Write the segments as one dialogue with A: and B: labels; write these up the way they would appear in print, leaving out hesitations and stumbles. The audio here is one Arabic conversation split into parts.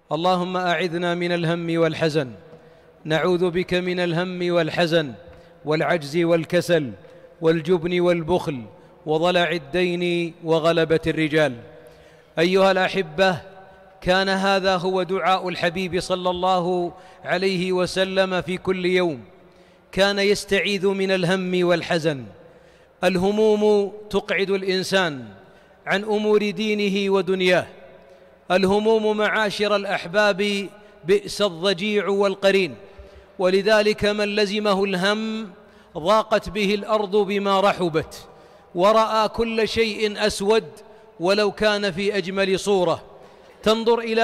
A: اللهم أعذنا من الهم والحزن، نعوذ بك من الهم والحزن والعجز والكسل والجبن والبخل وضلع الدين وغلبة الرجال. أيها الأحبة، كان هذا هو دعاء الحبيب صلى الله عليه وسلم في كل يوم، كان يستعيذ من الهم والحزن. الهموم تقعد الإنسان عن أمور دينه ودنياه. الهموم معاشر الأحباب بئس الضجيع والقرين، ولذلك من لزمه الهم ضاقت به الأرض بما رحبت، ورأى كل شيء أسود ولو كان في أجمل صورة. تنظر إلى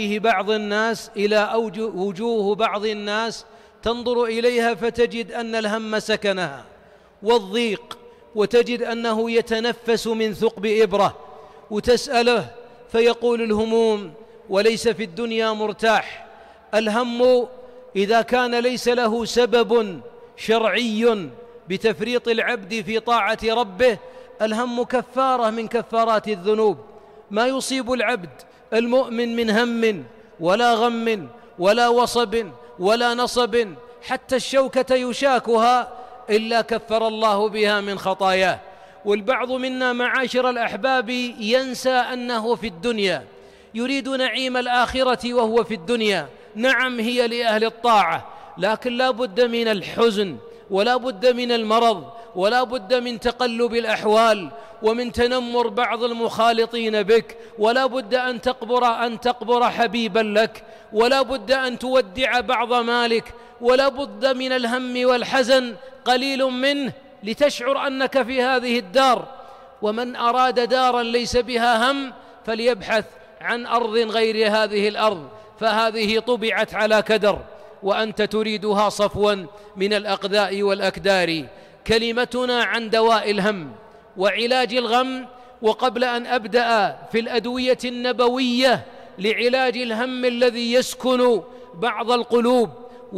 A: وجوه بعض الناس تنظر إليها فتجد أن الهم سكنها والضيق، وتجد أنه يتنفس من ثقب إبرة، وتسأله فيقول الهموم وليس في الدنيا مرتاح. الهم إذا كان ليس له سبب شرعي بتفريط العبد في طاعة ربه، الهم كفارة من كفارات الذنوب. ما يصيب العبد المؤمن من هم ولا غم ولا وصب ولا نصب، حتى الشوكة يشاكها إلا كفر الله بها من خطاياه. والبعض منا معاشر الأحباب ينسى أنه في الدنيا، يريد نعيم الآخرة وهو في الدنيا. نعم، هي لأهل الطاعة، لكن لا بد من الحزن، ولا بد من المرض، ولا بد من تقلب الأحوال، ومن تنمر بعض المخالطين بك، ولا بد أن تقبر حبيبا لك، ولا بد أن تودع بعض مالك، ولا بد من الهم والحزن قليل منه لتشعر أنك في هذه الدار. ومن أراد دارا ليس بها هم فليبحث عن أرض غير هذه الأرض، فهذه طبعت على كدر، وأنت تريدها صفوا من الأقداء والأكدار. كلمتنا عن دواء الهم وعلاج الغم. وقبل أن أبدأ في الأدوية النبوية لعلاج الهم الذي يسكن بعض القلوب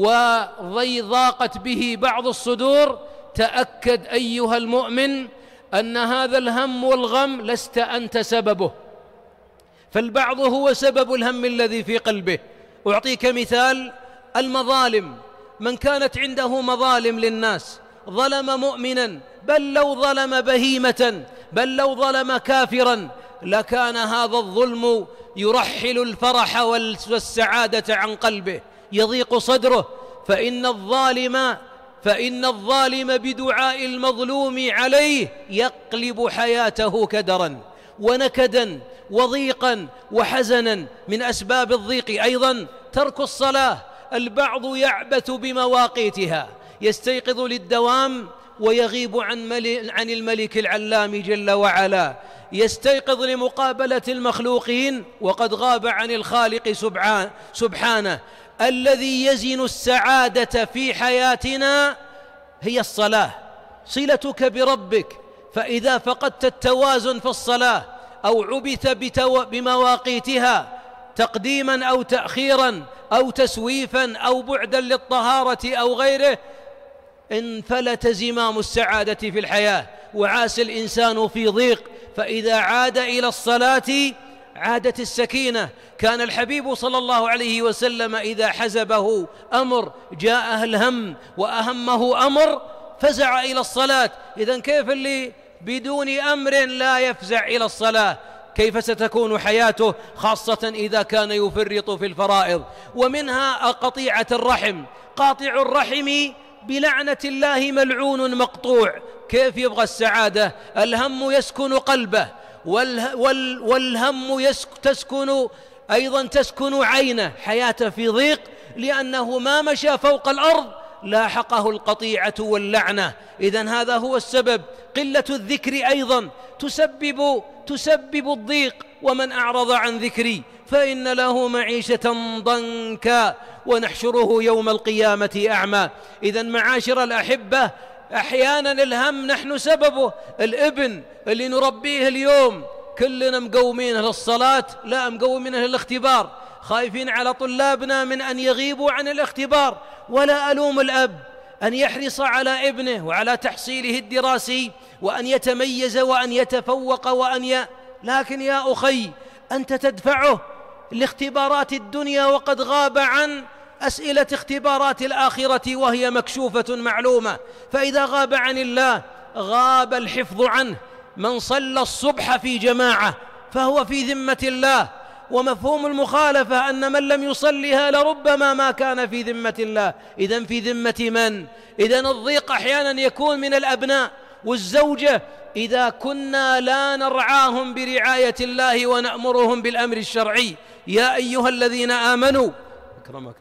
A: وضاقت به بعض الصدور، تأكد أيها المؤمن أن هذا الهم والغم لست أنت سببه، فالبعض هو سبب الهم الذي في قلبه. أعطيك مثال: المظالم. من كانت عنده مظالم للناس، ظلم مؤمنا، بل لو ظلم بهيمة، بل لو ظلم كافرا، لكان هذا الظلم يرحل الفرح والسعادة عن قلبه، يضيق صدره. فإن الظالم بدعاء المظلوم عليه يقلب حياته كدرا ونكدا وضيقا وحزنا. من أسباب الضيق أيضا ترك الصلاة. البعض يعبث بمواقيتها، يستيقظ للدوام ويغيب عن الملك العلام جل وعلا، يستيقظ لمقابلة المخلوقين وقد غاب عن الخالق سبحانه. الذي يزن السعادة في حياتنا هي الصلاة، صلتك بربك. فإذا فقدت التوازن في الصلاة أو عبث بمواقيتها تقديما أو تأخيرا أو تسويفا أو بعدا للطهارة أو غيره، انفلت زمام السعادة في الحياة وعاش الإنسان في ضيق. فإذا عاد إلى الصلاة عادت السكينة. كان الحبيب صلى الله عليه وسلم إذا حزبه أمر جاءه الهم وأهمه أمر فزع إلى الصلاة. إذن كيف اللي بدون أمر لا يفزع إلى الصلاة؟ كيف ستكون حياته، خاصة إذا كان يفرط في الفرائض؟ ومنها قطيعة الرحم. قاطع الرحم بلعنة الله ملعون مقطوع. كيف يبغى السعادة؟ الهم يسكن قلبه، والهم تسكن عينه، حياته في ضيق، لأنه ما مشى فوق الأرض لاحقه القطيعة واللعنة. إذن هذا هو السبب. قلة الذكر أيضا تسبب الضيق. ومن أعرض عن ذكري فإن له معيشة ضنكا ونحشره يوم القيامة أعمى. إذن معاشر الأحبة، أحيانا الهم نحن سببه. الابن اللي نربيه اليوم كلنا مقومينه للصلاة، لا مقومينه للاختبار، خايفين على طلابنا من أن يغيبوا عن الاختبار. ولا ألوم الأب أن يحرص على ابنه وعلى تحصيله الدراسي وأن يتميز وأن يتفوق لكن يا أخي، أنت تدفعه لاختبارات الدنيا وقد غاب عن أسئلة اختبارات الآخرة وهي مكشوفة معلومة. فإذا غاب عن الله غاب الحفظ عنه. من صلى الصبح في جماعة فهو في ذمة الله، ومفهوم المخالفة أن من لم يصلها لربما ما كان في ذمة الله. إذن في ذمة من؟ إذن الضيق أحيانا يكون من الأبناء والزوجة إذا كنا لا نرعاهم برعاية الله ونأمرهم بالأمر الشرعي. يا أيها الذين آمنوا أكرمك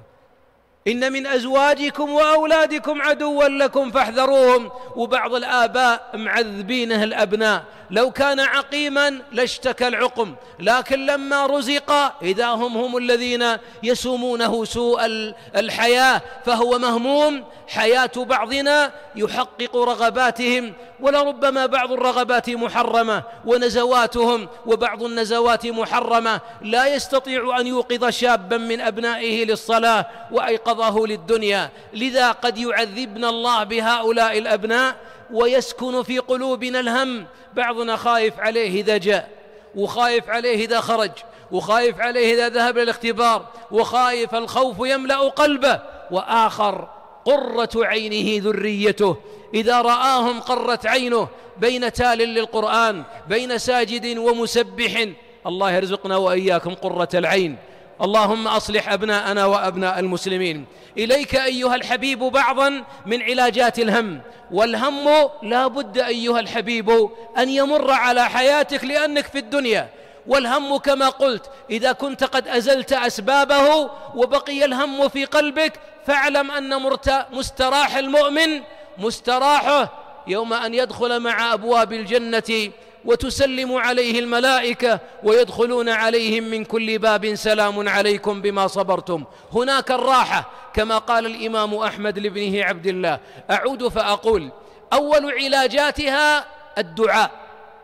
A: إن من أزواجكم وأولادكم عدوا لكم فاحذروهم. وبعض الآباء معذبينه الأبناء، لو كان عقيما لاشتكى العقم، لكن لما رزق إذا هم الذين يسومونه سوء الحياة، فهو مهموم. حياة بعضنا يحقق رغباتهم، ولربما بعض الرغبات محرمة ونزواتهم، وبعض النزوات محرمة. لا يستطيع أن يوقظ شابا من أبنائه للصلاة وأيقظه للدنيا. لذا قد يعذبنا الله بهؤلاء الأبناء ويسكن في قلوبنا الهم. بعضنا خايف عليه إذا جاء، وخايف عليه إذا خرج، وخايف عليه إذا ذهب للاختبار، وخايف الخوف يملأ قلبه. وآخر قرة عينه ذريته، إذا رآهم قرت عينه بين تال للقرآن، بين ساجد ومسبح. الله يرزقنا وإياكم قرة العين. اللهم أصلح أبناءنا وأبناء المسلمين. إليك أيها الحبيب بعضا من علاجات الهم. والهم لا بد أيها الحبيب أن يمر على حياتك لأنك في الدنيا. والهم كما قلت إذا كنت قد أزلت أسبابه وبقي الهم في قلبك، فاعلم أن مستراح المؤمن مستراحه يوم أن يدخل مع أبواب الجنة وتسلم عليه الملائكة ويدخلون عليهم من كل باب سلام عليكم بما صبرتم. هناك الراحة كما قال الإمام أحمد لابنه عبد الله. أعود فأقول أول علاجاتها الدعاء.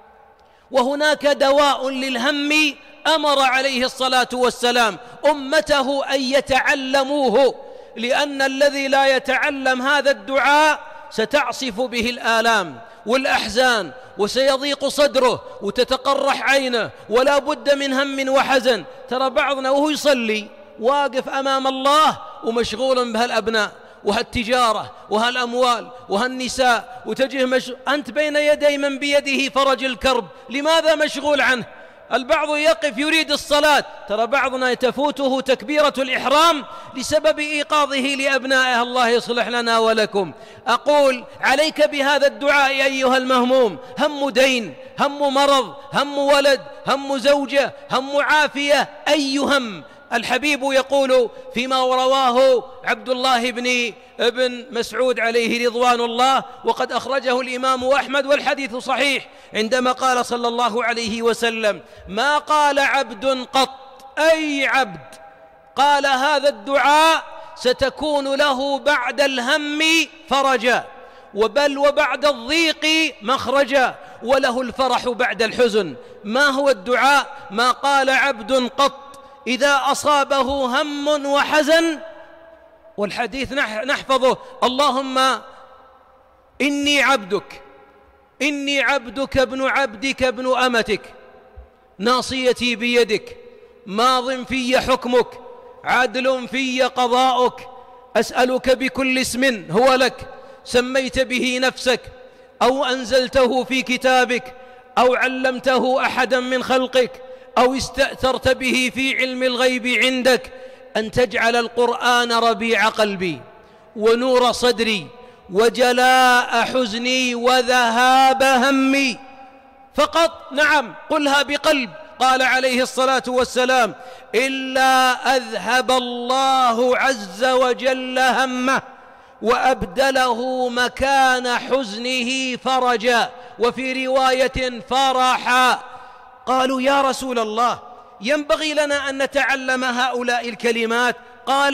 A: وهناك دواء للهم أمر عليه الصلاة والسلام أمته أن يتعلموه، لأن الذي لا يتعلم هذا الدعاء ستعصف به الآلام والأحزان، وسيضيق صدره وتتقرح عينه، ولا بد من هم وحزن. ترى بعضنا وهو يصلي واقف أمام الله ومشغول بهالأبناء وهالتجارة وهالأموال وهالنساء، وتجه أنت بين يدي من بيده فرج الكرب، لماذا مشغول عنه؟ البعض يقف يريد الصلاة، ترى بعضنا تفوته تكبيرة الإحرام لسبب إيقاظه لأبنائه. الله يصلح لنا ولكم. أقول عليك بهذا الدعاء أيها المهموم. هم دين، هم مرض، هم ولد، هم زوجة، هم عافية، أي هم. الحبيب يقول فيما رواه عبد الله بن مسعود عليه رضوان الله، وقد أخرجه الإمام أحمد والحديث صحيح، عندما قال صلى الله عليه وسلم: ما قال عبد قط، أي عبد قال هذا الدعاء ستكون له بعد الهم فرجا، وبل وبعد الضيق مخرجا، وله الفرح بعد الحزن. ما هو الدعاء؟ ما قال عبد قط إذا أصابه هم وحزن، والحديث نحفظه: اللهم إني عبدك ابن عبدك ابن أمتك، ناصيتي بيدك، ماض في حكمك، عدل في قضاؤك، أسألك بكل اسم هو لك سميت به نفسك أو أنزلته في كتابك أو علمته أحدا من خلقك أو استأثرت به في علم الغيب عندك أن تجعل القرآن ربيع قلبي ونور صدري وجلاء حزني وذهاب همي. فقط، نعم، قلها بقلب. قال عليه الصلاة والسلام: إلا أذهب الله عز وجل همه وأبدله مكان حزنه فرجا، وفي رواية فرحا. قالوا: يا رسول الله، ينبغي لنا أن نتعلم هؤلاء الكلمات؟ قال: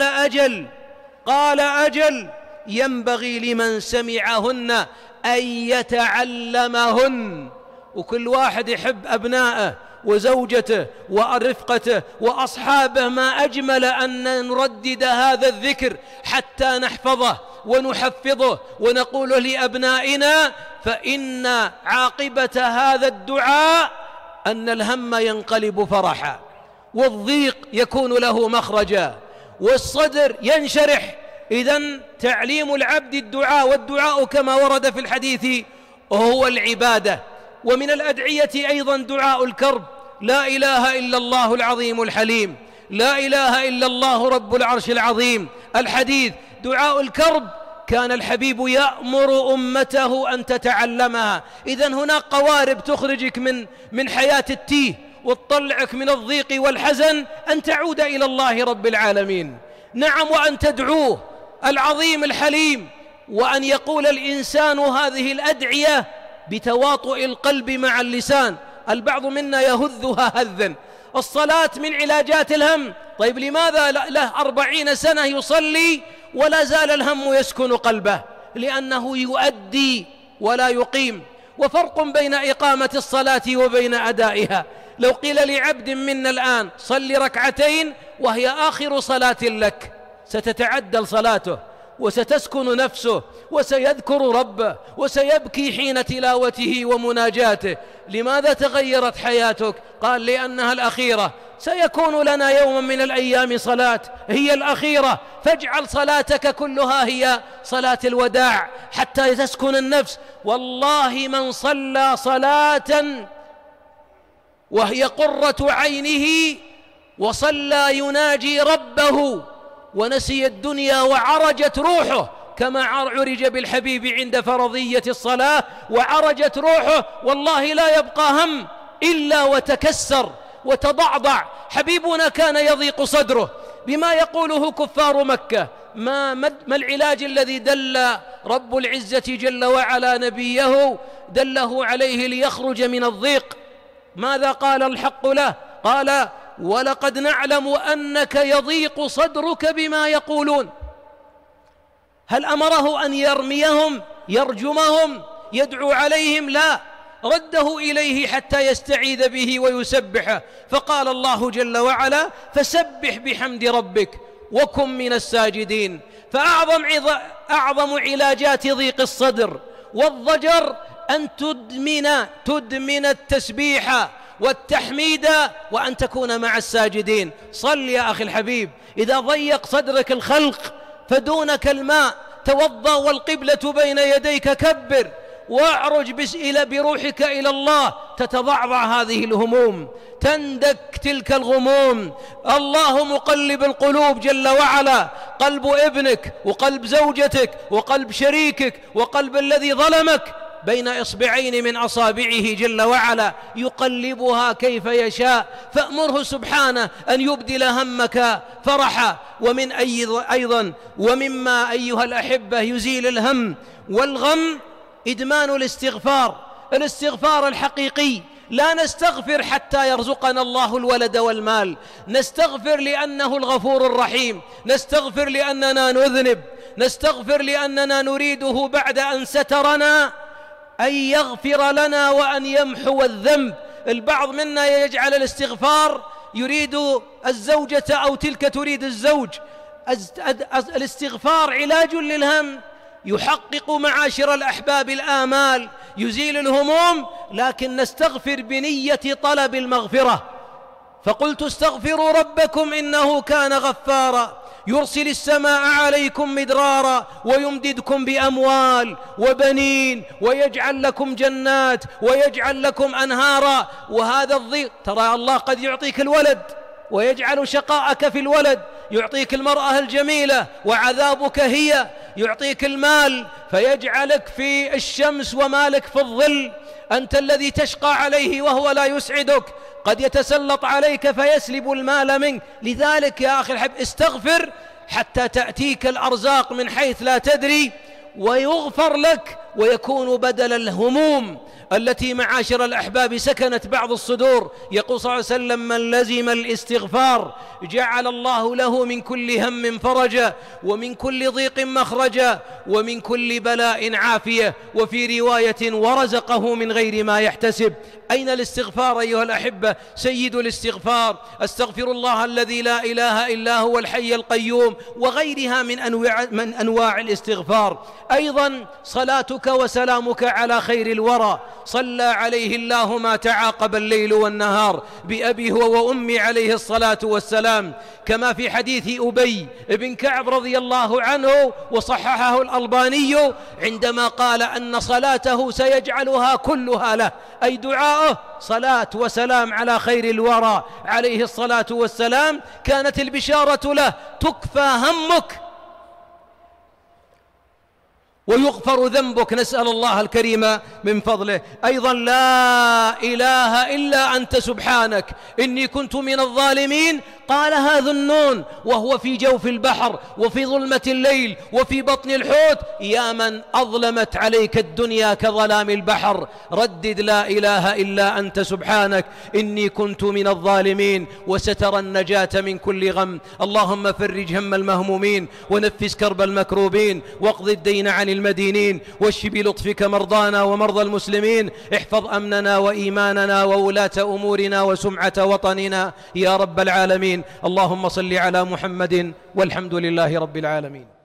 A: أجل، ينبغي لمن سمعهن أن يتعلمهن. وكل واحد يحب أبنائه وزوجته ورفقته وأصحابه، ما أجمل أن نردد هذا الذكر حتى نحفظه ونحفظه ونقوله لأبنائنا، فإن عاقبة هذا الدعاء أن الهم ينقلب فرحا، والضيق يكون له مخرجا، والصدر ينشرح. إذن تعليم العبد الدعاء، والدعاء كما ورد في الحديث هو العبادة. ومن الأدعية أيضا دعاء الكرب: لا إله إلا الله العظيم الحليم، لا إله إلا الله رب العرش العظيم. الحديث دعاء الكرب كان الحبيب يأمر أمته أن تتعلمها. إذن هناك قوارب تخرجك من حياة التيه وتطلعك من الضيق والحزن، أن تعود إلى الله رب العالمين. نعم، وأن تدعوه العظيم الحليم، وأن يقول الإنسان هذه الأدعية بتواطؤ القلب مع اللسان. البعض منا يهذها هذا. الصلاة من علاجات الهم. طيب لماذا له 40 سنة يصلي ولا زال الهم يسكن قلبه؟ لأنه يؤدي ولا يقيم. وفرق بين إقامة الصلاة وبين أدائها. لو قيل لعبد منا الآن صل ركعتين وهي آخر صلاة لك، ستتعدل صلاته وستسكن نفسه وسيذكر ربه وسيبكي حين تلاوته ومناجاته. لماذا تغيرت حياتك؟ قال: لأنها الأخيرة. سيكون لنا يوما من الأيام صلاة هي الأخيرة، فاجعل صلاتك كلها هي صلاة الوداع حتى تسكن النفس. والله من صلى صلاة وهي قرة عينه وصلى يناجي ربه ونسي الدنيا وعرجت روحه، كما عرج بالحبيب عند فرضية الصلاة وعرجت روحه، والله لا يبقى هم إلا وتكسر وتضعضع. حبيبنا كان يضيق صدره بما يقوله كفار مكة. ما العلاج الذي دل رب العزة جل وعلا نبيه دله عليه ليخرج من الضيق؟ ماذا قال الحق له؟ قال: ولقد نعلم أنك يضيق صدرك بما يقولون. هل أمره أن يرميهم يرجمهم يدعو عليهم؟ لا، رده إليه حتى يستعيذ به ويسبحه. فقال الله جل وعلا: فسبح بحمد ربك وكن من الساجدين. فأعظم علاجات ضيق الصدر والضجر أن تدمن التسبيح والتحميد وأن تكون مع الساجدين. صل يا أخي الحبيب. إذا ضيق صدرك الخلق فدونك الماء، توضأ والقبلة بين يديك، كبر واعرج بروحك إلى الله، تتضعضع هذه الهموم، تندك تلك الغموم. الله مقلب القلوب جل وعلا، قلب ابنك وقلب زوجتك وقلب شريكك وقلب الذي ظلمك بين إصبعين من أصابعه جل وعلا، يقلبها كيف يشاء. فأمره سبحانه أن يبدل همك فرحا. أيضا ومما أيها الأحبة يزيل الهم والغم إدمان الاستغفار الحقيقي. لا نستغفر حتى يرزقنا الله الولد والمال، نستغفر لأنه الغفور الرحيم، نستغفر لأننا نذنب، نستغفر لأننا نريده بعد أن سترنا أن يغفر لنا وأن يمحو الذنب. البعض منا يجعل الاستغفار يريد الزوجة أو تلك تريد الزوج. الاستغفار علاج للهم، يحقق معاشر الأحباب الآمال، يزيل الهموم، لكن نستغفر بنية طلب المغفرة. فقلت: استغفروا ربكم إنه كان غفارا يرسل السماء عليكم مدرارا ويمددكم بأموال وبنين ويجعل لكم جنات ويجعل لكم أنهارا. وهذا الضيق، ترى الله قد يعطيك الولد ويجعل شقاءك في الولد، يعطيك المرأة الجميلة وعذابك هي، يعطيك المال فيجعلك في الشمس ومالك في الظل، أنت الذي تشقى عليه وهو لا يسعدك، قد يتسلط عليك فيسلب المال منك. لذلك يا أخي الحبيب استغفر حتى تأتيك الأرزاق من حيث لا تدري ويغفر لك، ويكون بدل الهموم التي معاشر الأحباب سكنت بعض الصدور. يقول صلى الله عليه وسلم: من لزم الاستغفار جعل الله له من كل هم فرجا ومن كل ضيق مخرجا ومن كل بلاء عافية، وفي رواية: ورزقه من غير ما يحتسب. أين الاستغفار أيها الأحبة؟ سيد الاستغفار: أستغفر الله الذي لا إله إلا هو الحي القيوم، وغيرها من أنواع الاستغفار. أيضا صلاتك صلاتك وسلامك على خير الورى، صلى عليه الله ما تعاقب الليل والنهار بأبي هو وأمي عليه الصلاة والسلام، كما في حديث أبي بن كعب رضي الله عنه وصححه الألباني عندما قال أن صلاته سيجعلها كلها له، أي دعاءه صلاة وسلام على خير الورى عليه الصلاة والسلام، كانت البشارة له تكفى همك ويغفر ذنبك، نسأل الله الكريم من فضله. أيضا لا إله إلا أنت سبحانك إني كنت من الظالمين، قالها ذو النون وهو في جوف البحر وفي ظلمة الليل وفي بطن الحوت، يا من أظلمت عليك الدنيا كظلام البحر، ردد لا إله إلا أنت سبحانك إني كنت من الظالمين، وسترى النجاة من كل غم. اللهم فرج هم المهمومين ونفس كرب المكروبين واقض الدين عن المدينين، واشف بلطفك مرضانا ومرضى المسلمين، احفظ أمننا وإيماننا وولاة أمورنا وسمعة وطننا يا رب العالمين. اللهم صل على محمد والحمد لله رب العالمين.